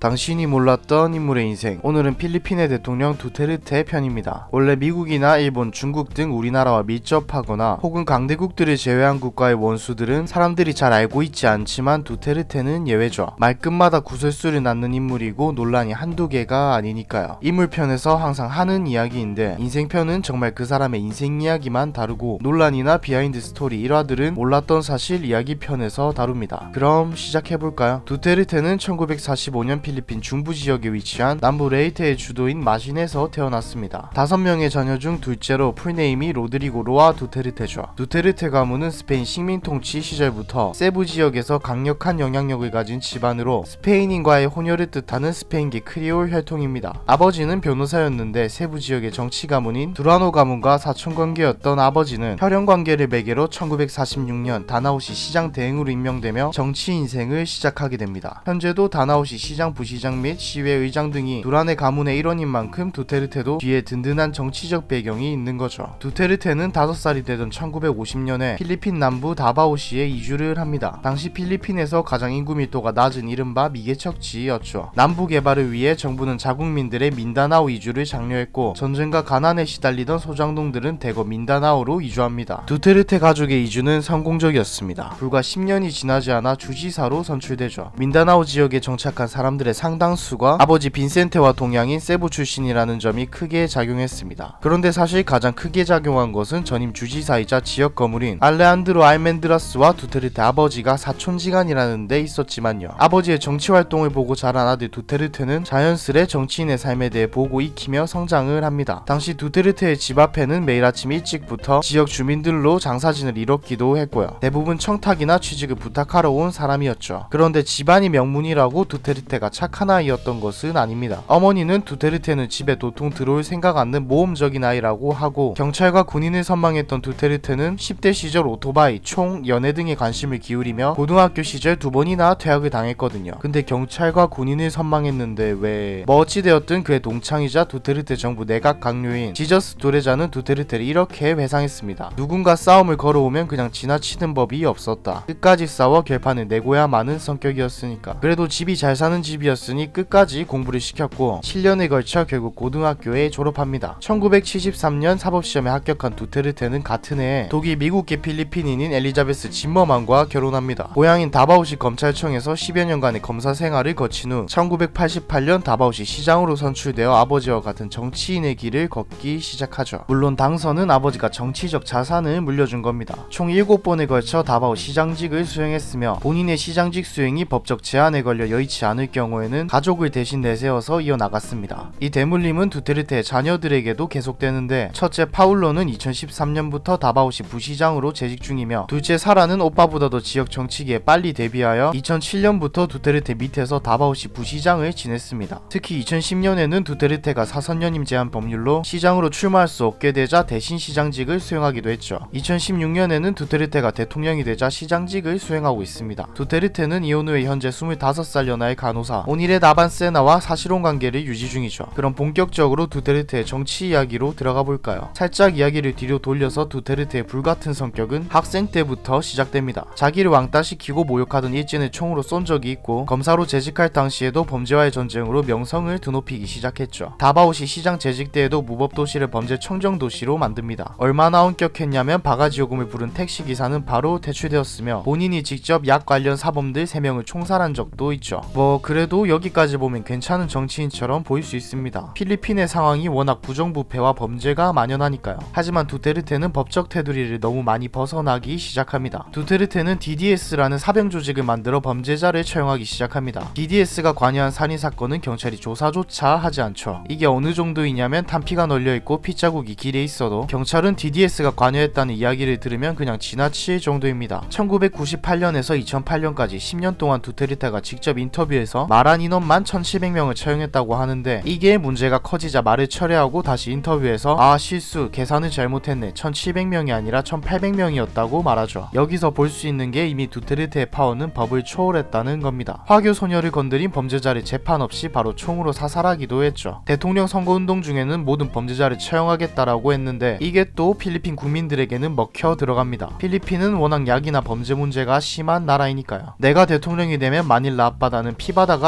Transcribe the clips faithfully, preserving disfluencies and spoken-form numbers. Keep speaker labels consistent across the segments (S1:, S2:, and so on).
S1: 당신이 몰랐던 인물의 인생. 오늘은 필리핀의 대통령 두테르테 편입니다. 원래 미국이나 일본, 중국 등 우리나라와 밀접하거나 혹은 강대국들을 제외한 국가의 원수들은 사람들이 잘 알고 있지 않지만 두테르테는 예외죠. 말끝마다 구설수를 낳는 인물이고 논란이 한두 개가 아니니까요. 인물편에서 항상 하는 이야기인데 인생편은 정말 그 사람의 인생 이야기만 다루고 논란이나 비하인드 스토리 일화들은 몰랐던 사실 이야기 편에서 다룹니다. 그럼 시작해볼까요? 두테르테는 천구백사십오 년 필리핀 중부 지역에 위치한 남부 레이테의 주도인 마신에서 태어났습니다. 다섯 명의 자녀 중 둘째로 풀네임이 로드리고 로아 두테르테죠. 두테르테 가문은 스페인 식민 통치 시절부터 세부 지역에서 강력한 영향력을 가진 집안으로 스페인인과의 혼혈을 뜻하는 스페인계 크리올 혈통입니다. 아버지는 변호사였는데 세부 지역의 정치 가문인 두라노 가문과 사촌관계였던 아버지는 혈연관계를 매개로 천구백사십육 년 다나오시 시장 대행으로 임명되며 정치 인생을 시작하게 됩니다. 현재도 다나오시 시장 부시장 및 시회 의장 등이 두라네 가문의 일원인 만큼 두테르테도 뒤에 든든한 정치적 배경이 있는 거죠. 두테르테는 다섯 살이 되던 천구백오십 년에 필리핀 남부 다바오시에 이주를 합니다. 당시 필리핀에서 가장 인구 밀도가 낮은 이른바 미개척지였죠. 남부 개발을 위해 정부는 자국민들의 민다나오 이주를 장려했고 전쟁과 가난에 시달리던 소장농들은 대거 민다나오로 이주합니다. 두테르테 가족의 이주는 성공적이었습니다. 불과 십 년이 지나지 않아 주지사로 선출되죠. 민다나오 지역에 정착한 사람들의 상당수가 아버지 빈센테와 동양인 세부 출신이라는 점이 크게 작용했습니다. 그런데 사실 가장 크게 작용한 것은 전임 주지사이자 지역 거물인 알레한드로 알멘드라스와 두테르테 아버지가 사촌지간이라는 데 있었지만요. 아버지의 정치 활동을 보고 자란 아들 두테르테는 자연스레 정치인의 삶에 대해 보고 익히며 성장을 합니다. 당시 두테르테의 집 앞에는 매일 아침 일찍부터 지역 주민들로 장사진을 이뤘기도 했고요. 대부분 청탁이나 취직을 부탁하러 온 사람이었죠. 그런데 집안이 명문이라고 두테르테가 착한 아이였던 것은 아닙니다. 어머니는 두테르테는 집에 도통 들어올 생각 않는 모험적인 아이라고 하고 경찰과 군인을 선망했던 두테르테는 십 대 시절 오토바이, 총, 연애 등에 관심을 기울이며 고등학교 시절 두 번이나 퇴학을 당했거든요. 근데 경찰과 군인을 선망했는데 왜... 뭐 어찌되었든 그의 동창이자 두테르테 정부 내각 강요인 지저스 도레자는 두테르테를 이렇게 회상했습니다. 누군가 싸움을 걸어오면 그냥 지나치는 법이 없었다. 끝까지 싸워 결판을 내고야마는 성격이었으니까. 그래도 집이 잘 사는 집이었으니 끝까지 공부를 시켰고 칠 년에 걸쳐 결국 고등학교에 졸업합니다. 천구백칠십삼 년 사법시험에 합격한 두테르테는 같은 해에 독일 미국계 필리핀인인 엘리자베스 짐머만과 결혼합니다. 고향인 다바오시 검찰청에서 십여 년간의 검사 생활을 거친 후 천구백팔십팔 년 다바오시 시장으로 선출되어 아버지와 같은 정치인의 길을 걷기 시작하죠. 물론 당선은 아버지가 정치적 자산을 물려준 겁니다. 총 일곱 번에 걸쳐 다바오 시장직을 수행했으며 본인의 시장직 수행이 법적 제한에 걸려 여의치 않을 경우에는 가족을 대신 내세워서 이어나갔습니다. 이 대물림은 두테르테의 자녀들에게도 계속되는데 첫째 파울로는 이천십삼 년부터 다바오시 부시장으로 재직 중이며 둘째 사라는 오빠보다도 지역 정치계에 빨리 데뷔하여 이천칠 년부터 두테르테 밑에서 다바오시 부시장을 지냈습니다. 특히 이천십 년에는 두테르테가 사선연임 제한 법률로 시장으로 출마할 수 없게 되자 대신 시장직을 수행하기도 했죠. 이천십육 년에는 두테르테가 대통령이 되자 시장직을 수행하고 있습니다. 두테르테는 이혼 후에 현재 스물다섯 살 연하의 간호사 오니레 나반세나와 사실혼 관계를 유지 중이죠. 그럼 본격적으로 두테르테의 정치 이야기로 들어가 볼까요? 살짝 이야기를 뒤로 돌려서 두테르테의 불같은 성격은 학생 때부터 시작됩니다. 자기를 왕따시키고 모욕하던 일진을 총으로 쏜 적이 있고 검사로 재직할 당시에도 범죄와의 전쟁으로 명성을 드높이기 시작했죠. 다바오시 시장 재직 때에도 무법도시를 범죄 청정도시로 만듭니다. 얼마나 엄격했냐면 바가지 요금을 부른 택시기사는 바로 퇴출되었으며 본인이 직접 약 관련 사범들 세 명을 총살한 적도 있죠. 뭐 그래도 여기까지 보면 괜찮은 정치인처럼 보일 수 있습니다. 필리핀의 상황이 워낙 부정부패와 범죄가 만연하니까요. 하지만 두테르테는 법적 테두리를 너무 많이 벗어나기 시작합니다. 두테르테는 디디에스라는 사병 조직을 만들어 범죄자를 처형하기 시작합니다. 디디에스가 관여한 살인사건은 경찰이 조사조차 하지 않죠. 이게 어느 정도이냐면 탄피가 널려있고 핏자국이 길에 있어도 경찰은 디디에스가 관여했다는 이야기를 들으면 그냥 지나칠 정도입니다. 천구백구십팔 년에서 이천팔 년까지 십 년 동안 두테르테가 직접 인터뷰에서 말한 인원만 천칠백 명을 처형했다고 하는데 이게 문제가 커지자 말을 철회하고 다시 인터뷰에서 아 실수 계산을 잘못했네 천칠백 명이 아니라 천팔백 명이었다고 말하죠. 여기서 볼 수 있는 게 이미 두테르테의 파워는 법을 초월했다는 겁니다. 화교 소녀를 건드린 범죄자를 재판 없이 바로 총으로 사살하기도 했죠. 대통령 선거운동 중에는 모든 범죄자를 처형하겠다라고 했는데 이게 또 필리핀 국민들에게는 먹혀 들어갑니다. 필리핀은 워낙 약이나 범죄 문제가 심한 나라이니까요. 내가 대통령이 되면 마닐라 앞바다는 피바다가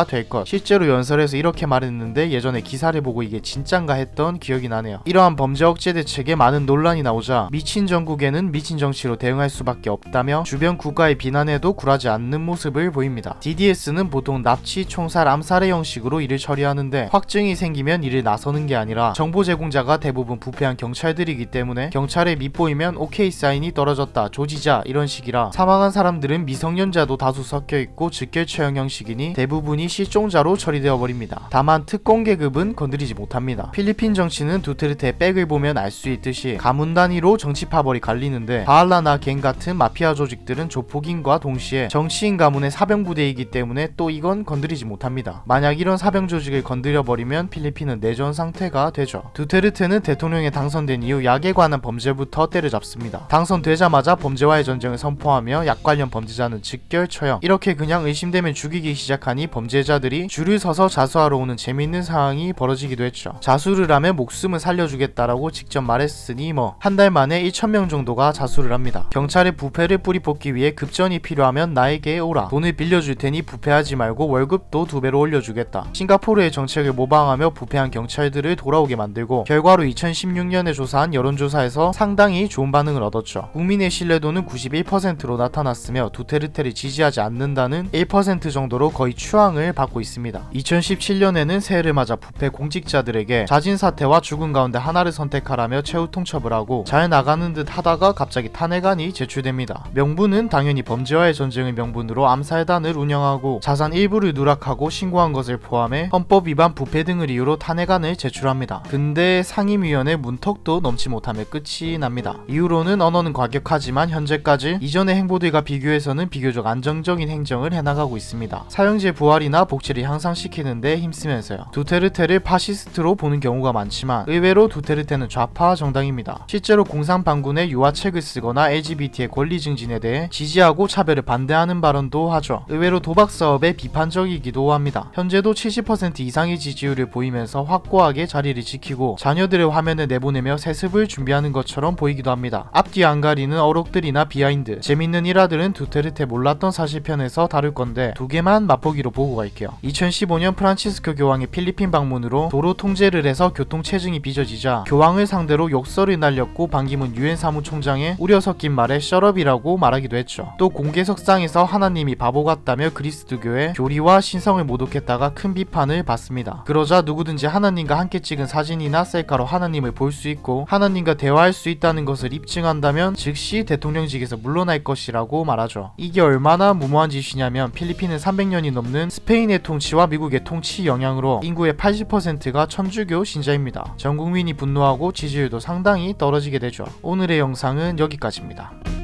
S1: 될 것. 실제로 연설에서 이렇게 말했는데 예전에 기사를 보고 이게 진짠가 했던 기억이 나네요. 이러한 범죄 억제 대책에 많은 논란이 나오자 미친 정국에는 미친 정치로 대응할 수밖에 없다며 주변 국가의 비난에도 굴하지 않는 모습을 보입니다. 디디에스는 보통 납치, 총살, 암살의 형식으로 일을 처리하는데 확증이 생기면 이를 나서는 게 아니라 정보 제공자가 대부분 부패한 경찰들이기 때문에 경찰에 밉보이면 오케이 사인이 떨어졌다, 조지자 이런 식이라 사망한 사람들은 미성년자도 다수 섞여있고 즉결 처형 형식이니 대부분이 실종자로 처리되어 버립니다. 다만 특공 계급은 건드리지 못합니다. 필리핀 정치는 두테르테의 백을 보면 알 수 있듯이 가문 단위로 정치 파벌이 갈리는데 바알라나 갱 같은 마피아 조직들은 조폭인과 동시에 정치인 가문의 사병 부대이기 때문에 또 이건 건드리지 못합니다. 만약 이런 사병 조직을 건드려 버리면 필리핀은 내전 상태가 되죠. 두테르테는 대통령에 당선된 이후 약에 관한 범죄부터 때려잡습니다. 당선되자마자 범죄와의 전쟁을 선포하며 약 관련 범죄자는 즉결 처형, 이렇게 그냥 의심되면 죽이기 시작하니 범죄자들이 줄을 서서 자수하러 오는 재미있는 상황이 벌어지기도 했죠. 자수를 하면 목숨을 살려주겠다라고 직접 말했으니 뭐 한 달 만에 천 명 정도가 자수를 합니다. 경찰의 부패를 뿌리 뽑기 위해 급전이 필요하면 나에게 오라, 돈을 빌려줄 테니 부패하지 말고 월급도 두 배로 올려주겠다. 싱가포르의 정책을 모방하며 부패한 경찰들을 돌아오게 만들고 결과로 이천십육 년에 조사한 여론조사에서 상당히 좋은 반응을 얻었죠. 국민의 신뢰도는 구십일 퍼센트로 나타났으며 두테르테를 지지하지 않는다는 일 퍼센트 정도로 거의 추앙을 받고 있습니다. 이천십칠 년에는 새해를 맞아 부패 공직자들에게 자진 사퇴와 죽음 가운데 하나를 선택하라며 최후 통첩을 하고 잘 나가는 듯 하다가 갑자기 탄핵안이 제출됩니다. 명분은 당연히 범죄와의 전쟁을 명분으로 암살단을 운영하고 자산 일부를 누락하고 신고한 것을 포함해 헌법 위반, 부패 등을 이유로 탄핵안을 제출합니다. 근데 상임위원회 문턱도 넘지 못하며 끝이 납니다. 이후로는 언어는 과격하지만 현재까지 이전의 행보들과 비교해서는 비교적 안정적인 행정을 해나가고 있습니다. 사형제 부활이나 복지를 향상시키는 데 힘쓰면서요. 두테르테를 파시스트로 보는 경우가 많지만 의외로 두테르테는 좌파 정당입니다. 실제로 공산방군의 유화책을 쓰거나 엘지비티의 권리 증진에 대해 지지하고 차별을 반대하는 발언도 하죠. 의외로 도박사업에 비판적이기도 합니다. 현재도 칠십 퍼센트 이상의 지지율을 보이면서 확고하게 자리를 지키고 자녀들의 화면을 내보내며 세습을 준비하는 것처럼 보이기도 합니다. 앞뒤 안 가리는 어록들이나 비하인드, 재밌는 일화들은 두테르테 몰랐던 사실편에서 다룰 건데 두 개만 맛보기로 보고 갈게요. 이천십오 년 프란치스코 교황의 필리핀 방문으로 도로 통제를 해서 교통체증이 빚어지자 교황을 상대로 욕설을 날렸고 반기문 유엔 사무총장의 우려 섞인 말에 셔럽이라고 말하기도 했죠. 또 공개석상에서 하나님이 바보 같다며 그리스도교의 교리와 신성을 모독했다가 큰 비판을 받습니다. 그러자 누구든지 하나님과 함께 찍은 사진이나 셀카로 하나님을 볼 수 있고 하나님과 대화할 수 있다는 것을 입증한다면 즉시 대통령직에서 물러날 것이라고 말하죠. 이게 얼마나 무모한 짓이냐면 필리핀은 삼백 년이 넘는 스페인의 통치와 미국의 통치 영향으로 인구의 팔십 퍼센트가 천주교 신자입니다. 전 국민이 분노하고 지지율도 상당히 떨어지게 되죠. 오늘의 영상은 여기까지입니다.